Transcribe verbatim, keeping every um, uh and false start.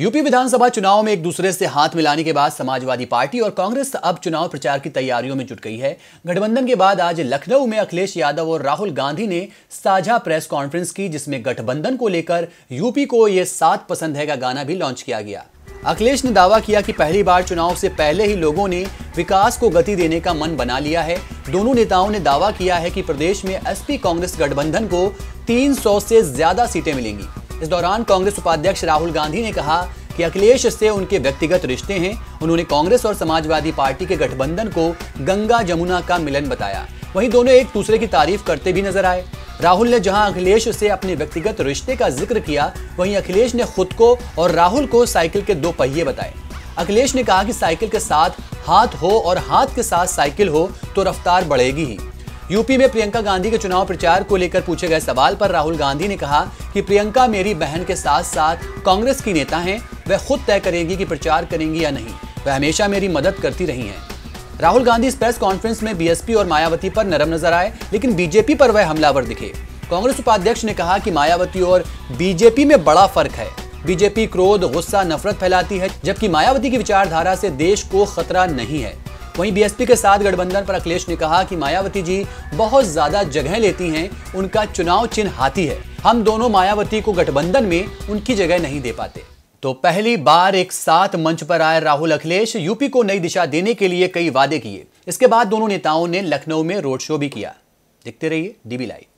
UP विधानसभा चुनाव में एक दूसरे से हाथ मिलाने के बाद समाजवादी पार्टी और कांग्रेस अब चुनाव प्रचार की तैयारियों में जुट गई है। गठबंधन के बाद आज लखनऊ में अखिलेश यादव और राहुल गांधी ने साझा प्रेस कॉन्फ्रेंस की, जिसमें गठबंधन को लेकर यूपी को ये सात पसंद है का गाना भी लॉन्च किया गया। अखिलेश ने दावा किया कि पहली बार चुनाव से पहले ही लोगों ने विकास को गति देने का मन बना लिया है। दोनों नेताओं ने दावा किया है कि प्रदेश में एसपी कांग्रेस गठबंधन को तीन सौ से ज्यादा सीटें मिलेंगी। इस दौरान कांग्रेस उपाध्यक्ष राहुल गांधी ने कहा कि अखिलेश से उनके व्यक्तिगत रिश्ते हैं। उन्होंने कांग्रेस और समाजवादी पार्टी के गठबंधन को गंगा जमुना का मिलन बताया। वहीं दोनों एक दूसरे की तारीफ करते भी नजर आए। राहुल ने जहां अखिलेश से अपने व्यक्तिगत रिश्ते का जिक्र किया, वहीं अखिलेश ने खुद को और राहुल को साइकिल के दो पहिए बताए। अखिलेश ने कहा कि साइकिल के साथ हाथ हो और हाथ के साथ साइकिल हो तो रफ्तार बढ़ेगी ही। यूपी में प्रियंका गांधी के चुनाव प्रचार को लेकर पूछे गए सवाल पर राहुल गांधी ने कहा कि प्रियंका मेरी बहन के साथ साथ कांग्रेस की नेता हैं। वह खुद तय करेंगी कि प्रचार करेंगी या नहीं। वह हमेशा मेरी मदद करती रही हैं। राहुल गांधी इस प्रेस कॉन्फ्रेंस में बीएसपी और मायावती पर नरम नजर आए, लेकिन बीजेपी पर वह हमलावर दिखे। कांग्रेस उपाध्यक्ष ने कहा कि मायावती और बीजेपी में बड़ा फर्क है। बीजेपी क्रोध, गुस्सा, नफरत फैलाती है, जबकि मायावती की विचारधारा से देश को खतरा नहीं है। वहीं बीएसपी के साथ गठबंधन पर अखिलेश ने कहा कि मायावती जी बहुत ज्यादा जगह लेती हैं, उनका चुनाव चिन्ह हाथी है। हम दोनों मायावती को गठबंधन में उनकी जगह नहीं दे पाते। तो पहली बार एक साथ मंच पर आए राहुल अखिलेश, यूपी को नई दिशा देने के लिए कई वादे किए। इसके बाद दोनों नेताओं ने लखनऊ में रोड शो भी किया। देखते रहिए डीबी लाइव।